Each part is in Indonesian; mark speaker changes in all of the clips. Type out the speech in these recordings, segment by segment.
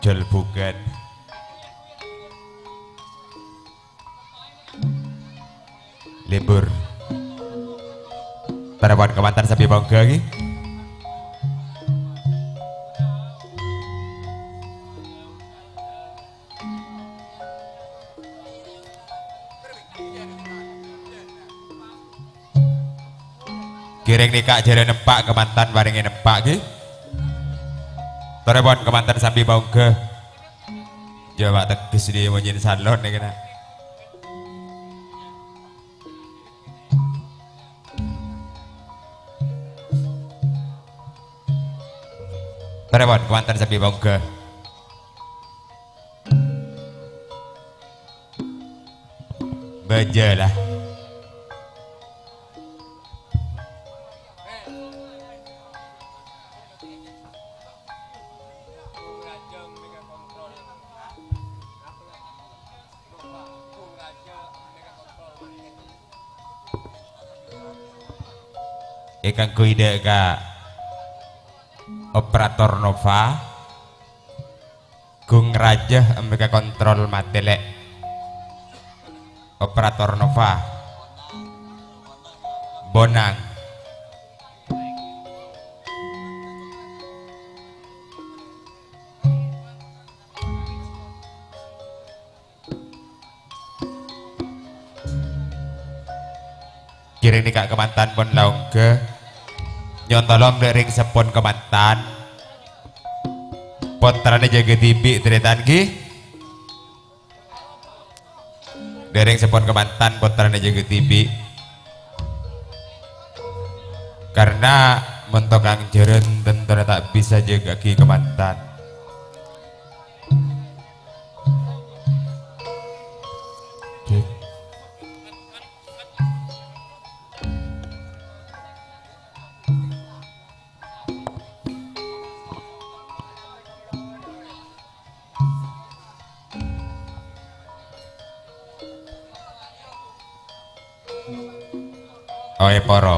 Speaker 1: Jol bukan. Libur. Tarapan kemantan sapi bangga lagi. Kiring nikah jare nempak kemantan barengi nempak ki. Telepon kemantan sambil bangga. Jawa teges di monyin salon nih kena. Telepon kemantan sambil bangga. Bajalah. Ikan kuida ka operator Nova Gung Raja mereka kontrol matelek operator Nova Bonang kiring nikah kemantan pun laung ke nyontolong dari sepon kemantan potrane jaga tibi teritan ki dari sepon kemantan potrane jaga tibi karena mentokang jeren tentu tak bisa jaga ki kemantan Oe porop.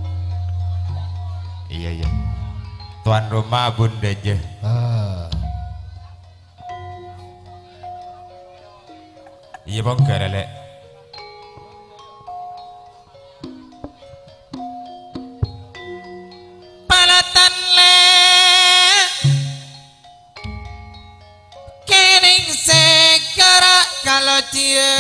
Speaker 1: Iya. Tuan rumah bunda aja. Iya bang lek. Palatan le. Kiring sekara kalau dia.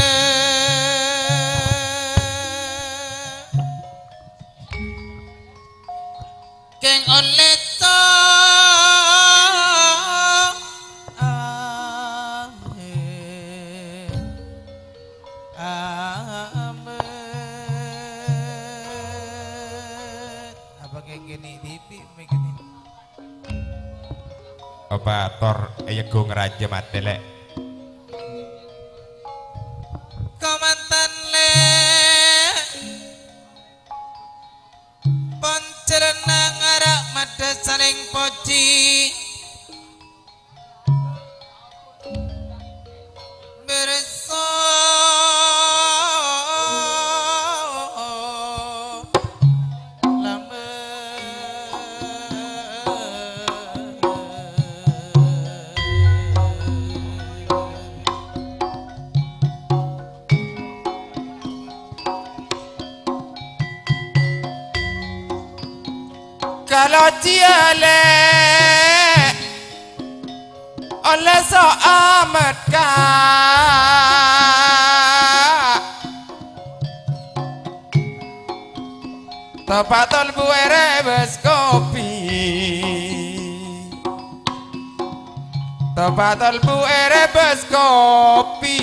Speaker 1: Keng oleh to apa kayak gini tipi begini apa tor gung raja matelek komantan le poncerna ngarak mada saling poci berso lama kalau dia le oleh so amat ka topatol buere bes kopi topatol buere bes kopi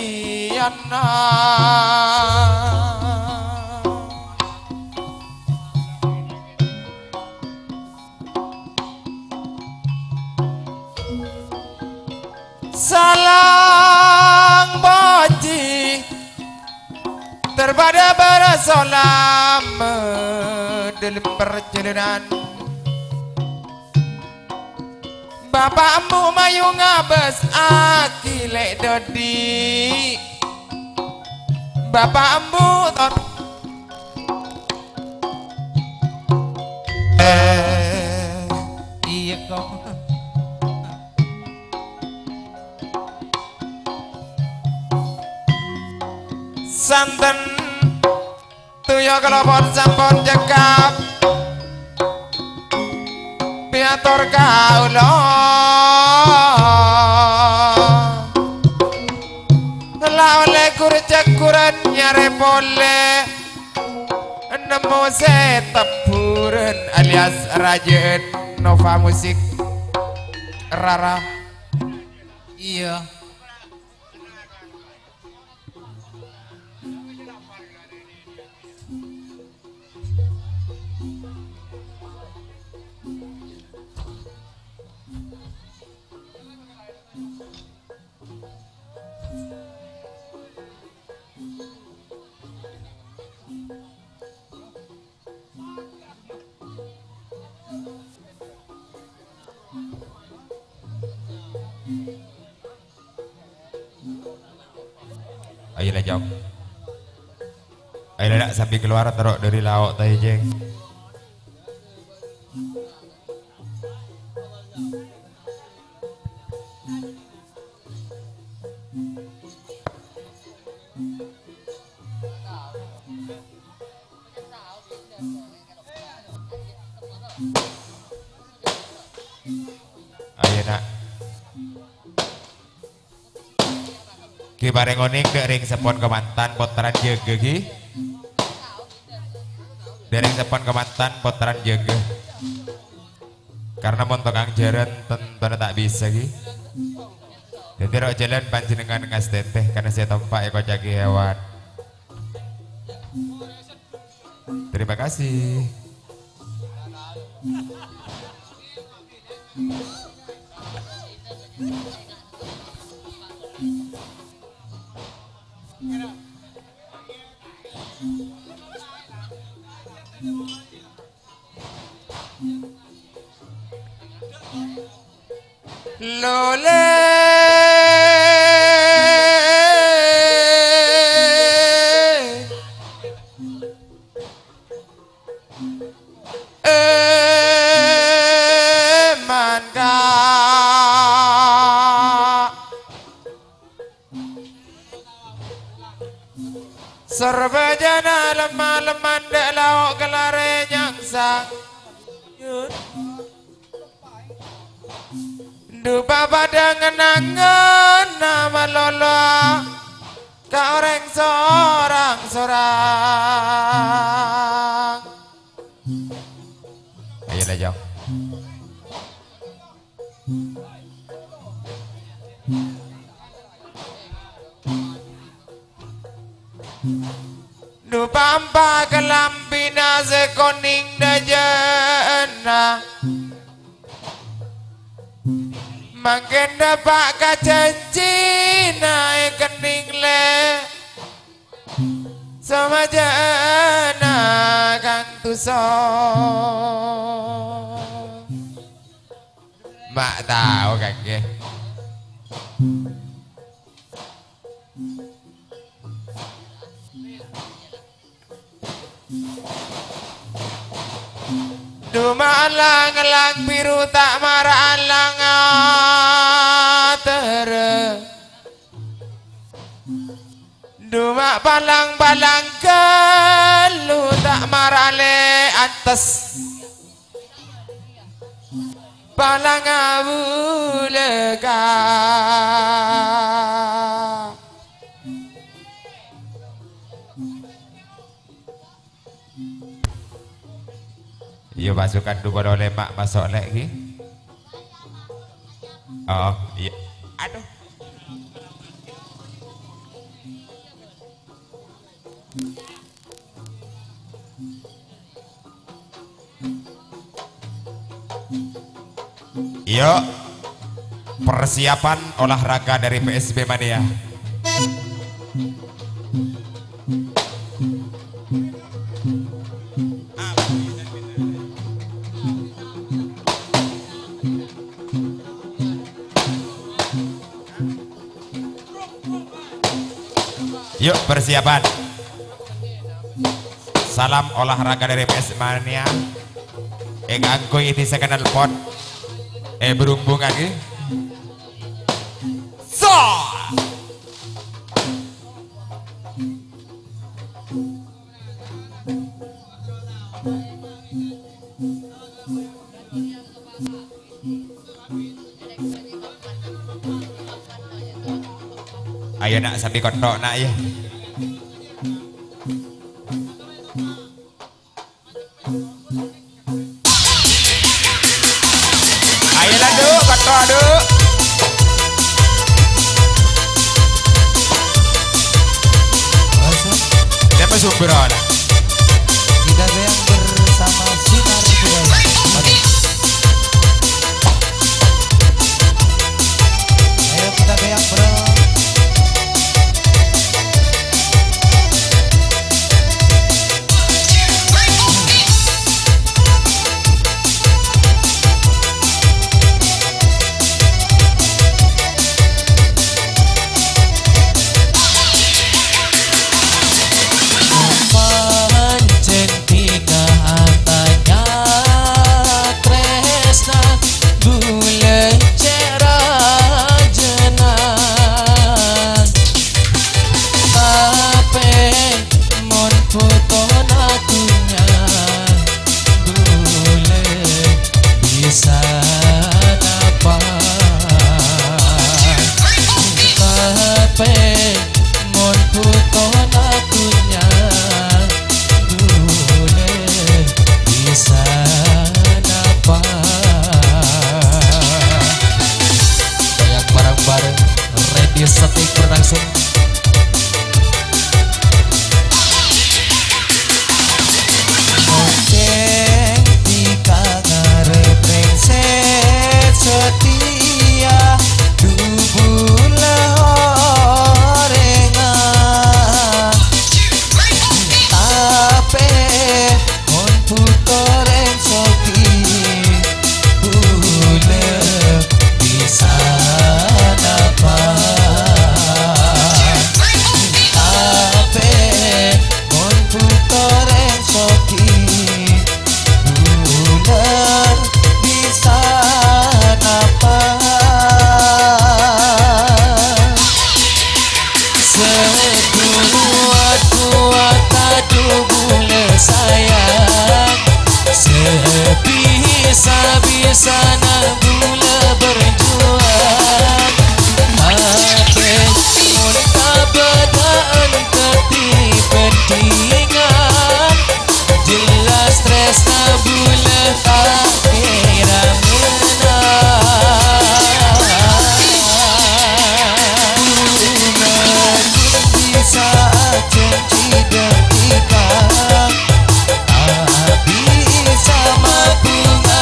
Speaker 1: anak salang boji terpada berasolam dalam perjalanan bapakmu mayu ngabes akilek dodi bapakmu tot iya kok santen tuya kelopon sampun cekap piatur kaula laole kurcekuran nyare pole nemu teburen alias Rajen Nova Musik Rara.
Speaker 2: Iya.
Speaker 1: Ayolah jauh. Ayolah nak sambil keluar teruk dari lauk tadi jeng. Ayo nak. Ki bareng oning ring sepon kemantan potran jege ki. Dereng sepon kemantan potran jege. Karena montokang jaran tentu tak bisa ki. Jadi rok jalan panjenengan ngas teteh karena saya tompak eko jagi hewan. Terima kasih. Lole mangga serba jana lemah-lemah dek lauk kelare nyangsang dupa pada ngenangan nama lolo ka orang sorang-sorang. Ayolah jauh. Dupa ampa kelampina sekoning dajana makin dapat kajanji naik kening le sama jana kang tuso mak tahu kang ke Duma alang-alang biru tak marah alang tere Duma palang-palang kelu tak marah le atas Palang abu lega Iya masukkan dua oleh mak masuk lagi. Oh iya. Aduh. Yuk persiapan olahraga dari PSB Mania. Yuk persiapan. Salam olahraga dari PS Mania. Angko itu saya kenal pot. Berhubung lagi. So. Ayo nak sampai kotok nak ya. Ayolah duk, kotok duk. Siapa sumber anak?
Speaker 2: Kita goyang bersama Sinar Budaya. Ayo kita goyang bro.
Speaker 3: Setik berlangsung.
Speaker 2: Monceng tika ngarepengset setia dubula orengan tape mon putoreng soki bule bisa napa
Speaker 3: Bisa-bisa gula berjuang Ate muntah bedaan kepentingan Jelas stres gula tak kira menang Bisa janji detikkan bisa mampu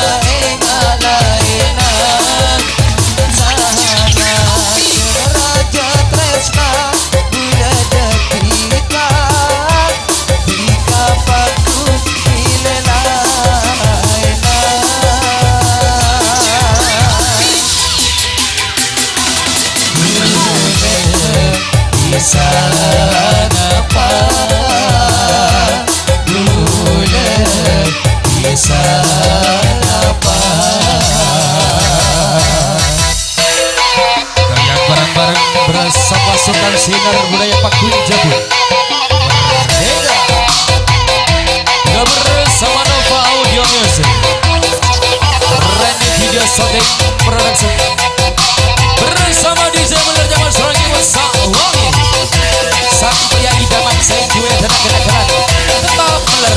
Speaker 3: bisa apa dulu bisa apa
Speaker 2: Goyang bareng-bareng bersama Sultan Sinar Budaya Pak Kun Jabun juga bersama Nova Audio Music Randy Video Sotik Production bersama DJ Beler Jaman Seragi Wasa Wangi sampai yang idaman saya gue tenang kenakalan tetap Beler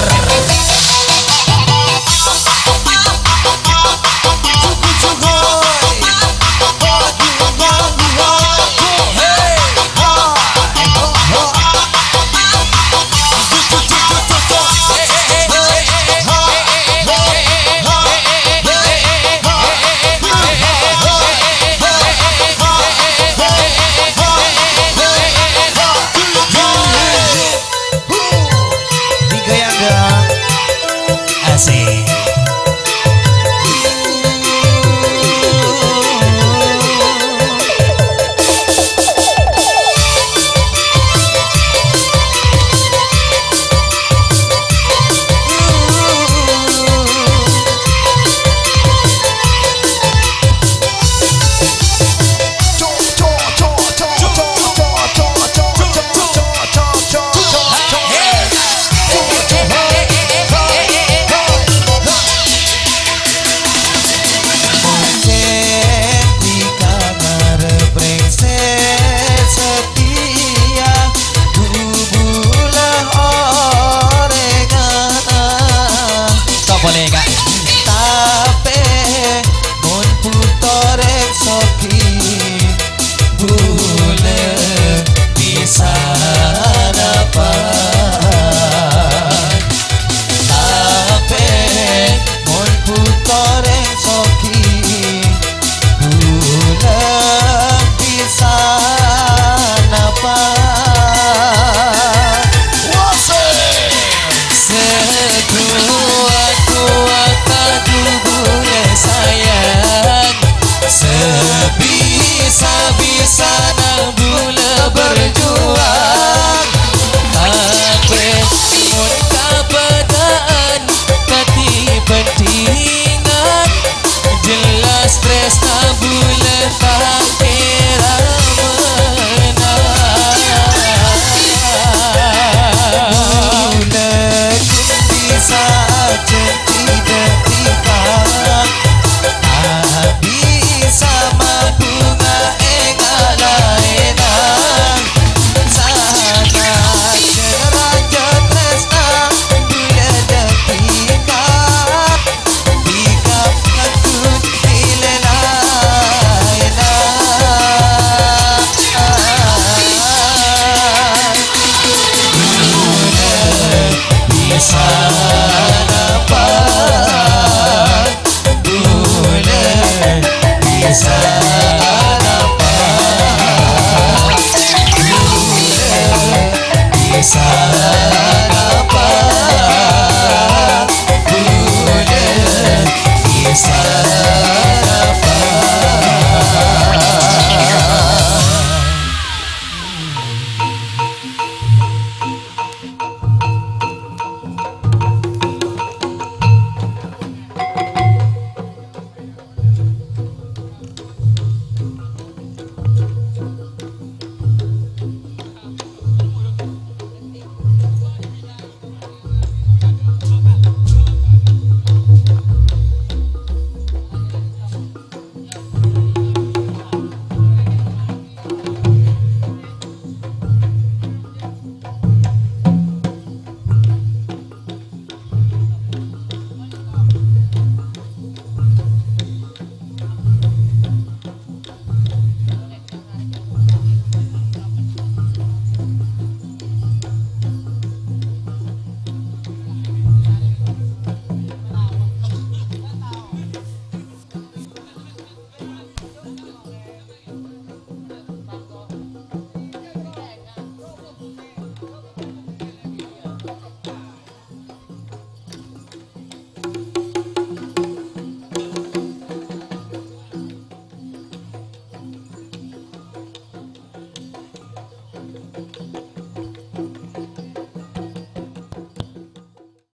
Speaker 3: sana